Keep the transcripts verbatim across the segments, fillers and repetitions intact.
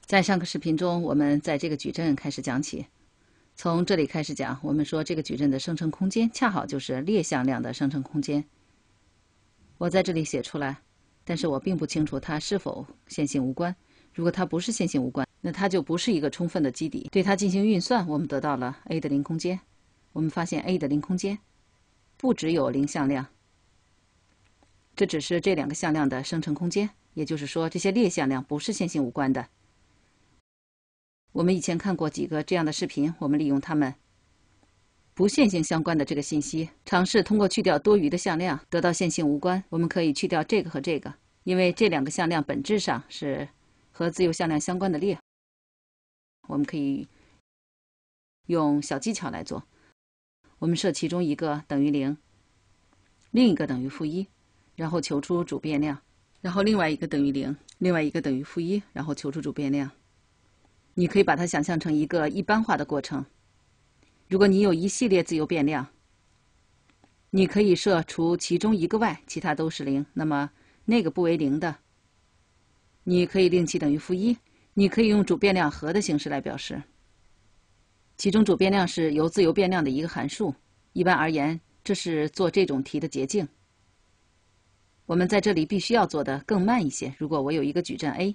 在上个视频中，我们在这个矩阵开始讲起。从这里开始讲，我们说这个矩阵的生成空间恰好就是列向量的生成空间。我在这里写出来，但是我并不清楚它是否线性无关。如果它不是线性无关，那它就不是一个充分的基底。对它进行运算，我们得到了 A 的零空间。我们发现 A 的零空间不只有零向量，这只是这两个向量的生成空间，也就是说，这些列向量不是线性无关的。我们以前看过几个这样的视频，我们利用它们不线性相关的这个信息，尝试通过去掉多余的向量得到线性无关。我们可以去掉这个和这个，因为这两个向量本质上是和自由向量相关的列。我们可以用小技巧来做。我们设其中一个等于零，另一个等于负一，然后求出主变量，然后另外一个等于零，另外一个等于负一，然后求出主变量。你可以把它想象成一个一般化的过程。如果你有一系列自由变量，你可以设除其中一个外，其他都是零，那么那个不为零的，你可以令其等于负一。你可以用主变量和的形式来表示，其中主变量是由自由变量的一个函数。一般而言，这是做这种题的捷径。我们在这里必须要做的更慢一些。如果我有一个矩阵 A，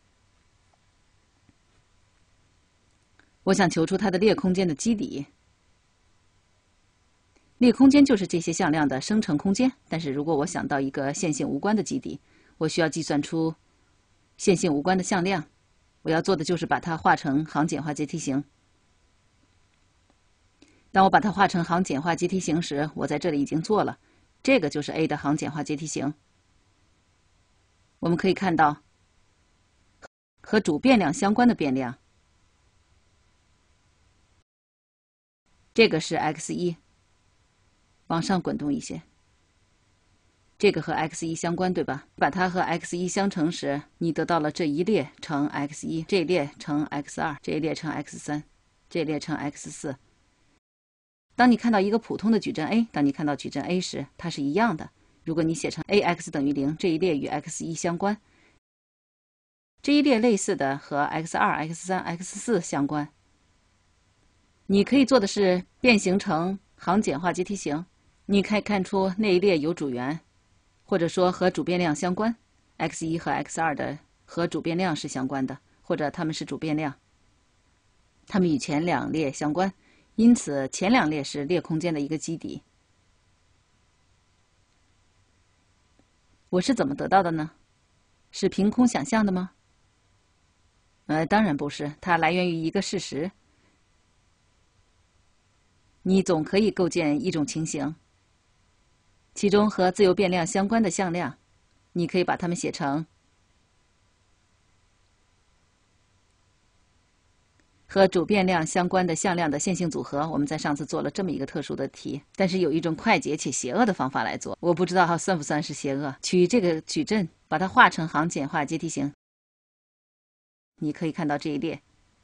我想求出它的列空间的基底。列空间就是这些向量的生成空间，但是如果我想到一个线性无关的基底，我需要计算出线性无关的向量。我要做的就是把它画成行简化阶梯形。当我把它画成行简化阶梯形时，我在这里已经做了，这个就是 A 的行简化阶梯形。我们可以看到和主变量相关的变量，这个是 x 一， 往上滚动一些，这个和 x 一 相关，对吧？把它和 x 一 相乘时，你得到了这一列乘 x 一， 这一列乘 x 二， 这一列乘 x 三， 这一列乘 x 四。当你看到一个普通的矩阵 A， 当你看到矩阵 A 时，它是一样的。如果你写成 ax 等于零，这一列与 x 一 相关，这一列类似的和 x 二、x 三、x 四 相关。你可以做的是变形成行简化阶梯形，你可以看出那一列有主元，或者说和主变量相关。x 一 和 x 二 的和主变量是相关的，或者它们是主变量，它们与前两列相关，因此前两列是列空间的一个基底。我是怎么得到的呢？是凭空想象的吗？呃，当然不是，它来源于一个事实。你总可以构建一种情形，其中和自由变量相关的向量，你可以把它们写成和主变量相关的向量的线性组合。我们在上次做了这么一个特殊的题，但是有一种快捷且邪恶的方法来做，我不知道它算不算是邪恶。取这个矩阵，把它画成行简化阶梯形，你可以看到这一列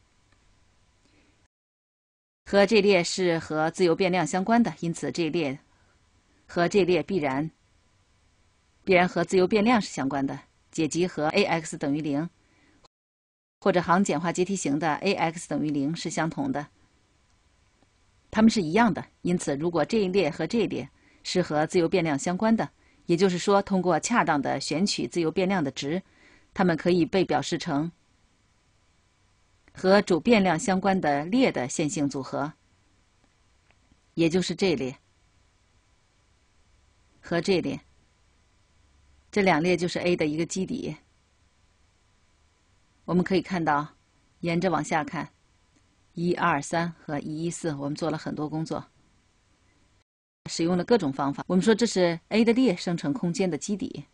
和这列是和自由变量相关的，因此这一列和这一列必然必然和自由变量是相关的。解集和 ax 等于零或者行简化阶梯形的 ax 等于零是相同的，它们是一样的。因此如果这一列和这一列是和自由变量相关的，也就是说通过恰当的选取自由变量的值，它们可以被表示成和主变量相关的列的线性组合，也就是这一列和这一列，这两列就是 A 的一个基底。我们可以看到，沿着往下看，一二三和一一四，我们做了很多工作，使用了各种方法。我们说这是 A 的列生成空间的基底。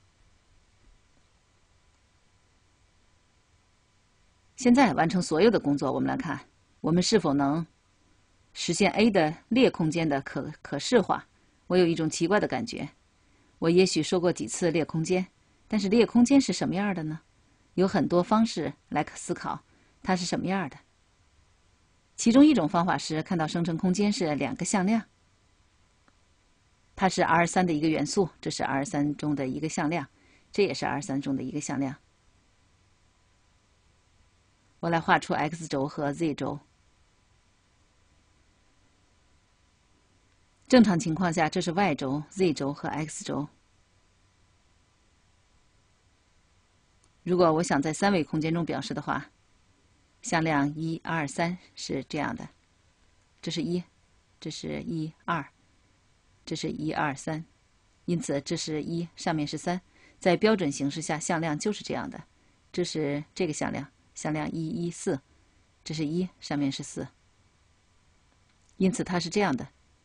现在完成所有的工作，我们来看，我们是否能实现 A 的列空间的可可视化。我有一种奇怪的感觉，我也许说过几次列空间，但是列空间是什么样的呢？有很多方式来思考它是什么样的。其中一种方法是看到生成空间是两个向量，它是 R 三 的一个元素，这是 R 三 中的一个向量，这也是 R 三 中的一个向量。 我来画出 x 轴和 z 轴。正常情况下，这是 y 轴、z 轴和 x 轴。如果我想在三维空间中表示的话，向量一、二、三是这样的，这是一，这是一、二，这是一、二、三，因此这是一，上面是三。在标准形式下，向量就是这样的。这是这个向量，向量一、一、四，这是一，上面是四，因此它是这样的。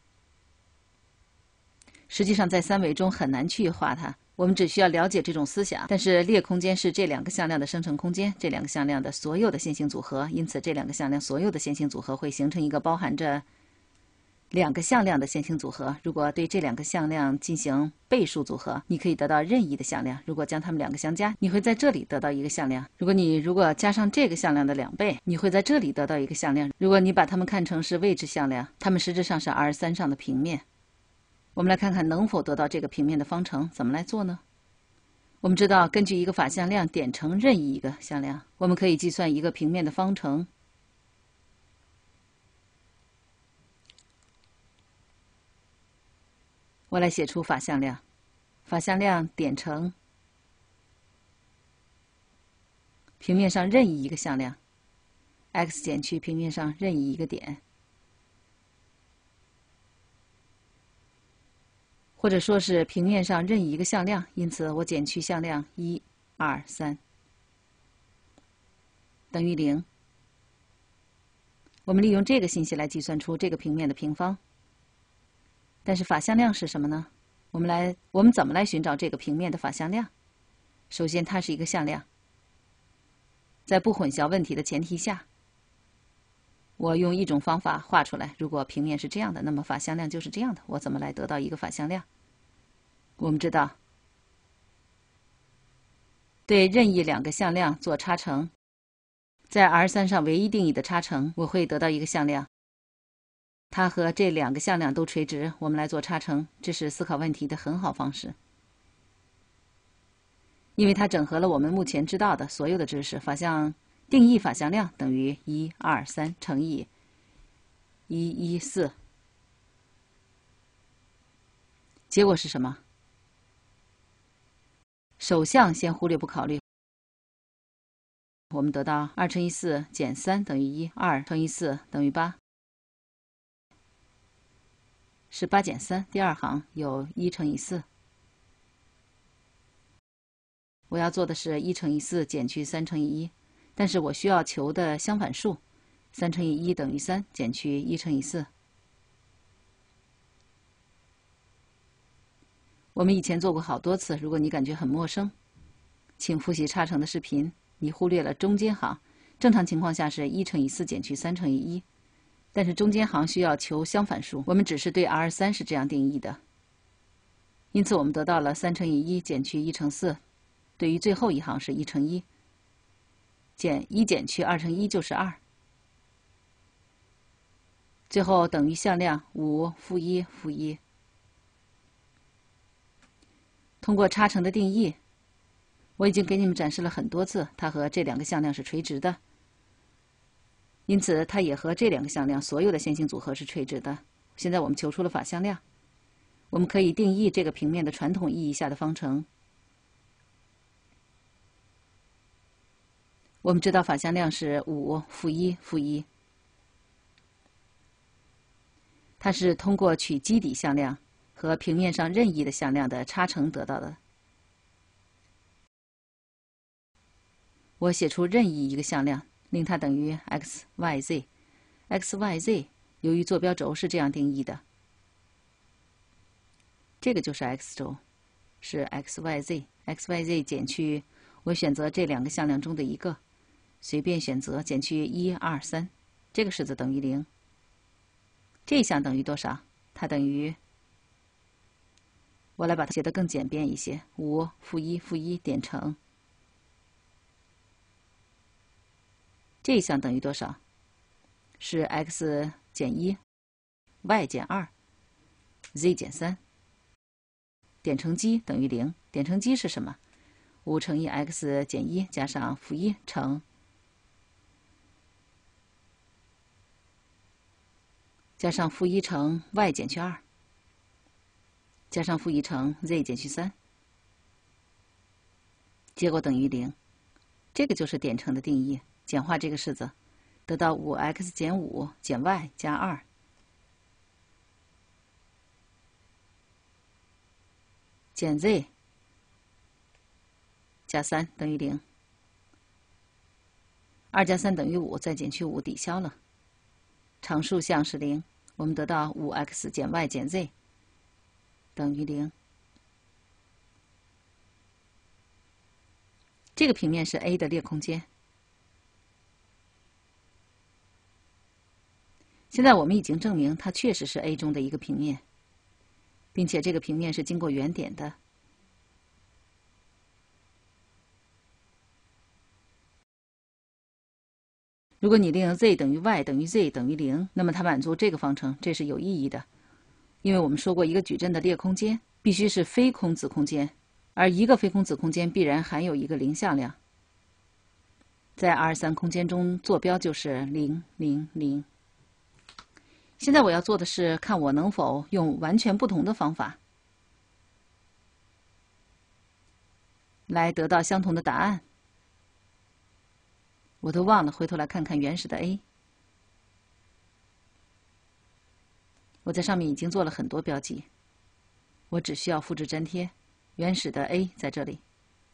实际上，在三维中很难去画它，我们只需要了解这种思想。但是列空间是这两个向量的生成空间，这两个向量的所有的线性组合，因此这两个向量所有的线性组合会形成一个包含着两个向量的线性组合。如果对这两个向量进行倍数组合，你可以得到任意的向量。如果将它们两个相加，你会在这里得到一个向量。如果你如果加上这个向量的两倍，你会在这里得到一个向量。如果你把它们看成是位置向量，它们实质上是 R 三 上的平面。我们来看看能否得到这个平面的方程。怎么来做呢？我们知道，根据一个法向量点成任意一个向量，我们可以计算一个平面的方程。我来写出法向量，法向量点成平面上任意一个向量 ，x 减去平面上任意一个点。或者说是平面上任意一个向量，因此我减去向量一、二、三等于零。我们利用这个信息来计算出这个平面的平方。但是法向量是什么呢？我们来，我们怎么来寻找这个平面的法向量？首先，它是一个向量，在不混淆问题的前提下，我用一种方法画出来。如果平面是这样的，那么法向量就是这样的。我怎么来得到一个法向量？我们知道，对任意两个向量做差乘，在 R 三 上唯一定义的差乘，我会得到一个向量。它和这两个向量都垂直，我们来做差乘，这是思考问题的很好方式，因为它整合了我们目前知道的所有的知识。法向定义法向量等于一、二、三乘以一、一、四，结果是什么？首项先忽略不考虑，我们得到二乘以四减三等于一，二乘以四等于八。是八减三，第二行有一乘以四。我要做的是一乘以四减去三乘以一，但是我需要求的相反数，三乘以一等于三，减去一乘以四。我们以前做过好多次，如果你感觉很陌生，请复习差乘的视频。你忽略了中间行，正常情况下是一乘以四减去三乘以一。但是中间行需要求相反数，我们只是对 R 三 是这样定义的，因此我们得到了三乘以一减去一乘四，对于最后一行是一乘一，减一减去二乘一就是二，最后等于向量五负一负一。通过差乘的定义，我已经给你们展示了很多次，它和这两个向量是垂直的。因此，它也和这两个向量所有的线性组合是垂直的。现在我们求出了法向量，我们可以定义这个平面的传统意义下的方程。我们知道法向量是五负一负一，它是通过取基底向量和平面上任意的向量的差乘得到的。我写出任意一个向量，令它等于 x y z。x y z 由于坐标轴是这样定义的，这个就是 x 轴，是 x y z。x y z 减去我选择这两个向量中的一个，随便选择减去一、二、三，这个式子等于零。这一项等于多少？它等于，我来把它写得更简便一些，五负一负一点乘。这一项等于多少？是 x 减一 ，y 减二 ，z 减三。点乘积等于零。点乘积是什么？五乘以 x 减一加上负一乘加上负一乘 y 减去二，加上负一乘 z 减去三，结果等于零。这个就是点乘的定义。简化这个式子，得到 五 x 减五减 y 加二，减 z 加三等于零。二加三等于五，再减去五，抵消了。常数项是零，我们得到 五 x 减 y 减 z 等于零。这个平面是 A 的列空间。现在我们已经证明它确实是 A 中的一个平面，并且这个平面是经过原点的。如果你令 z 等于 y 等于 z 等于零，那么它满足这个方程，这是有意义的。因为我们说过，一个矩阵的列空间必须是非空子空间，而一个非空子空间必然含有一个零向量。在 R 三 空间中，坐标就是零零零。现在我要做的是看我能否用完全不同的方法来得到相同的答案。我都忘了，回头来看看原始的 A。我在上面已经做了很多标记，我只需要复制粘贴。原始的 A 在这里，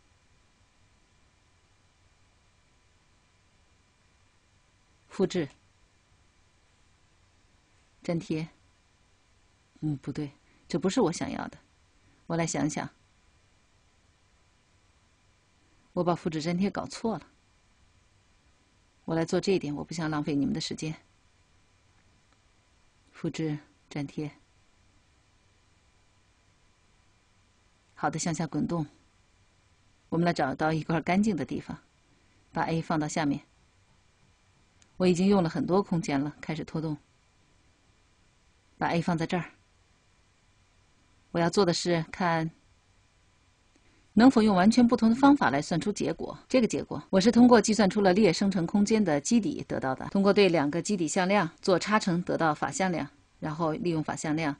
复制。粘贴，嗯，不对，这不是我想要的。我来想想，我把复制粘贴搞错了。我来做这一点，我不想浪费你们的时间。复制粘贴，好的，向下滚动。我们来找到一块干净的地方，把 A 放到下面。我已经用了很多空间了，开始拖动。把 A 放在这儿。我要做的是看能否用完全不同的方法来算出结果。这个结果我是通过计算出了列生成空间的基底得到的。通过对两个基底向量做差乘得到法向量，然后利用法向量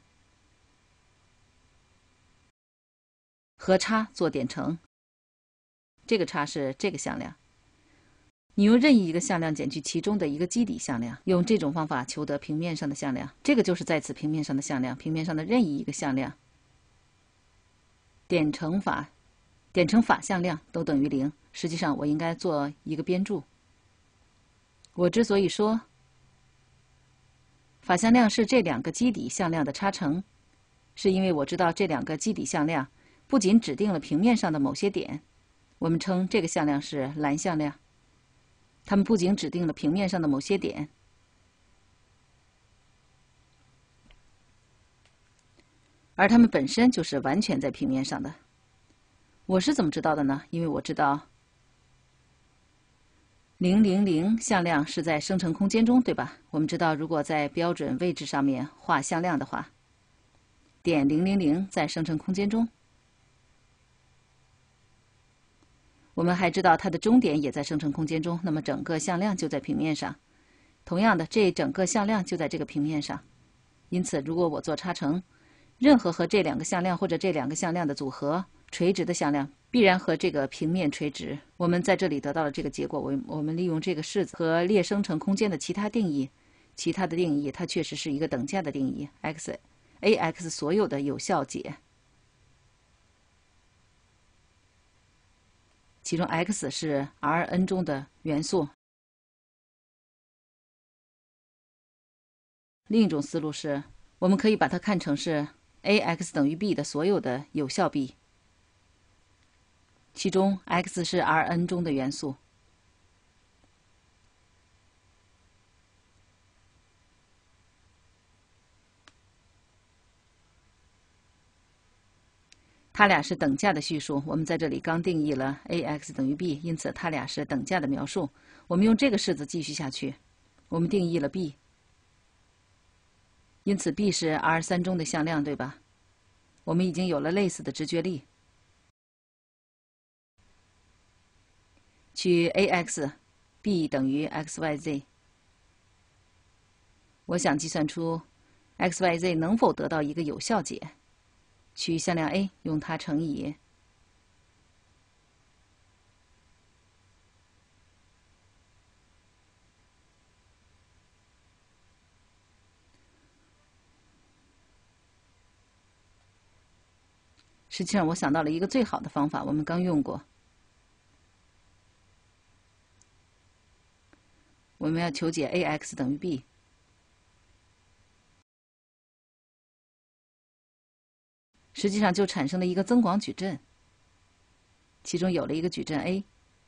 和差做点乘。这个差是这个向量。你用任意一个向量减去其中的一个基底向量，用这种方法求得平面上的向量。这个就是在此平面上的向量，平面上的任意一个向量。点乘法，点乘法向量都等于零。实际上我应该做一个编注。我之所以说法向量是这两个基底向量的差乘，是因为我知道这两个基底向量不仅指定了平面上的某些点，我们称这个向量是蓝向量。它们不仅指定了平面上的某些点，而它们本身就是完全在平面上的。我是怎么知道的呢？因为我知道零零零向量是在生成空间中，对吧？我们知道，如果在标准位置上面画向量的话，点零零零在生成空间中。我们还知道它的终点也在生成空间中，那么整个向量就在平面上。同样的，这整个向量就在这个平面上。因此，如果我做差乘，任何和这两个向量或者这两个向量的组合，垂直的向量必然和这个平面垂直。我们在这里得到了这个结果。我我们利用这个式子和列生成空间的其他定义，其他的定义它确实是一个等价的定义 ，x ax 所有的有效解。其中 x 是 Rn 中的元素。另一种思路是，我们可以把它看成是 ax 等于 b 的所有的有效 b， 其中 x 是 Rn 中的元素。它俩是等价的叙述，我们在这里刚定义了 ax 等于 b， 因此它俩是等价的描述。我们用这个式子继续下去，我们定义了 b， 因此 b 是 R 三 中的向量，对吧？我们已经有了类似的直觉力。取 ax，b 等于 xyz。我想计算出 x y z 能否得到一个有效解？取向量 a， 用它乘以实际上，我想到了一个最好的方法，我们刚用过。我们要求解 ax 等于 b， 实际上就产生了一个增广矩阵，其中有了一个矩阵 a。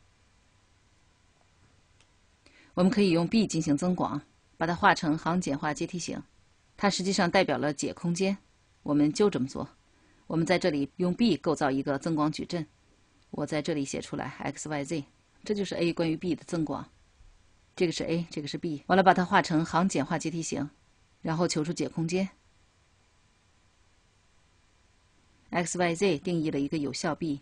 我们可以用 b 进行增广，把它画成行简化阶梯形，它实际上代表了解空间。我们就这么做。我们在这里用 b 构造一个增广矩阵，我在这里写出来 x y z， 这就是 a 关于 b 的增广。这个是 a， 这个是 b， 完了把它画成行简化阶梯形，然后求出解空间。x y z 定义了一个有效 b，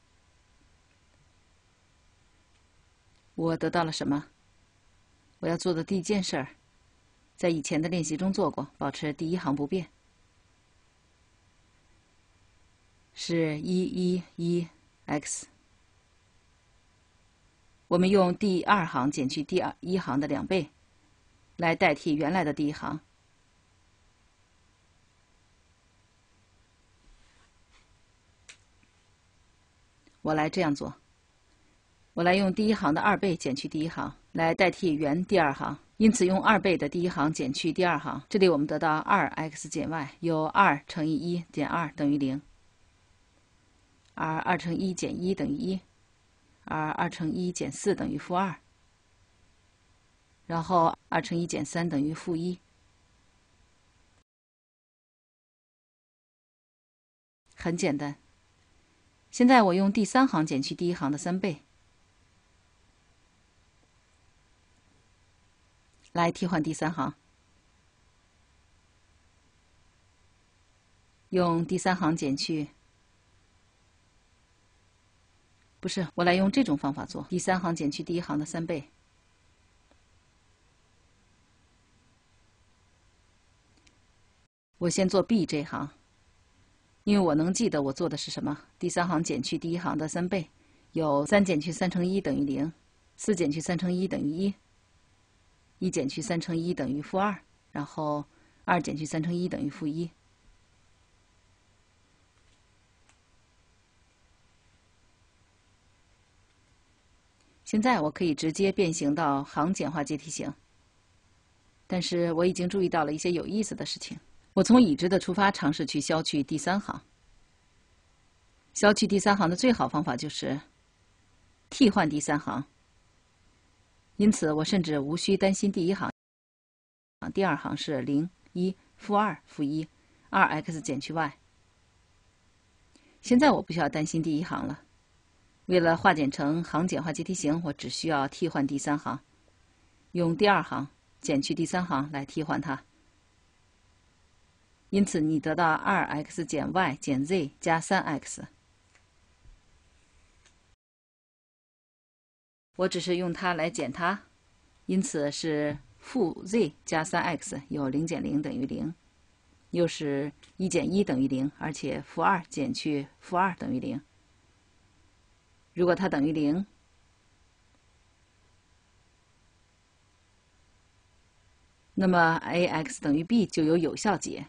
我得到了什么？我要做的第一件事儿，在以前的练习中做过，保持第一行不变，是一一一 x。我们用第二行减去第二一行的两倍，来代替原来的第一行。我来这样做，我来用第一行的二倍减去第一行，来代替原第二行。因此，用二倍的第一行减去第二行，这里我们得到 二 x 减 y 由二乘以一减二等于零，而二乘一减一等于一。而二乘一减四等于负二，然后二乘一减三等于负一。很简单。现在我用第三行减去第一行的三倍，来替换第三行。用第三行减去。不是，我来用这种方法做，第三行减去第一行的三倍。我先做 b 这行，因为我能记得我做的是什么。第三行减去第一行的三倍，有三减去三乘一等于零，四减去三乘一等于一，一减去三乘一等于负二，然后二减去三乘一等于负一。现在我可以直接变形到行简化阶梯形，但是我已经注意到了一些有意思的事情。我从已知的出发，尝试去消去第三行。消去第三行的最好方法就是替换第三行。因此，我甚至无需担心第一行。第二行是零、一、负二、负一，二 x 减去 y。现在我不需要担心第一行了。为了化简成行简化阶梯形，我只需要替换第三行，用第二行减去第三行来替换它。因此，你得到 二 x 减 y 减 z 加 三 x。我只是用它来减它，因此是负 z 加 三 x 有零减零等于零，又是一减一等于零，而且负二减去负二等于零。如果它等于零，那么 ax 等于 b 就有有效解。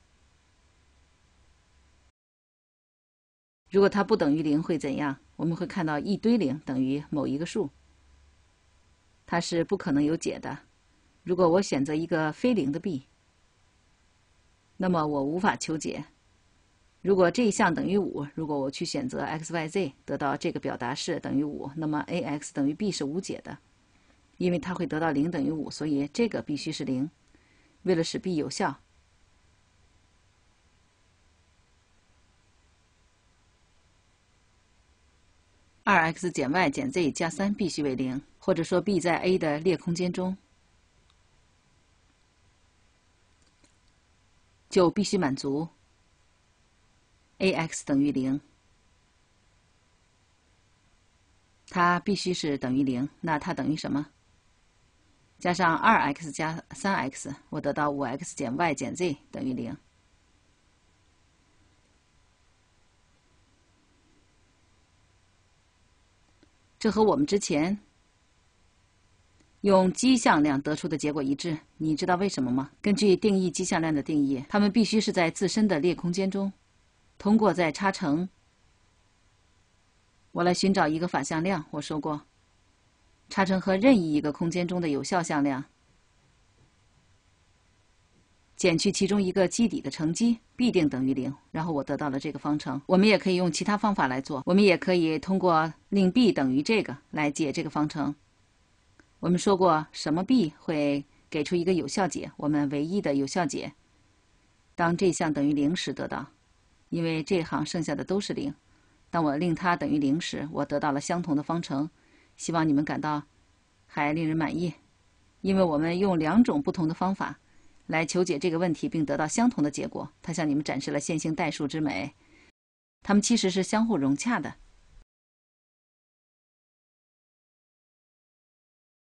如果它不等于零会怎样？我们会看到一堆零等于某一个数，它是不可能有解的。如果我选择一个非零的 b， 那么我无法求解。如果这一项等于五，如果我去选择 x y z 得到这个表达式等于五，那么 ax 等于 b 是无解的，因为它会得到零等于五，所以这个必须是零。为了使 b 有效，二 x 减 y 减 z 加三必须为零，或者说 b 在 A 的列空间中就必须满足 ax 等于零，它必须是等于零。那它等于什么？ 加上 二 x 加 三 x， 我得到 五 x 减 y 减 z 等于零。这和我们之前用奇向量得出的结果一致，你知道为什么吗？根据定义奇向量的定义，它们必须是在自身的列空间中，通过在差乘。我来寻找一个法向量，我说过，差乘和任意一个空间中的有效向量，减去其中一个基底的乘积，必定等于零。然后我得到了这个方程。我们也可以用其他方法来做，我们也可以通过令 b 等于这个来解这个方程。我们说过，什么 b 会给出一个有效解，我们唯一的有效解，当这项等于零时得到，因为这行剩下的都是零。当我令它等于零时，我得到了相同的方程。希望你们感到还令人满意，因为我们用两种不同的方法来求解这个问题，并得到相同的结果。它向你们展示了线性代数之美，它们其实是相互融洽的。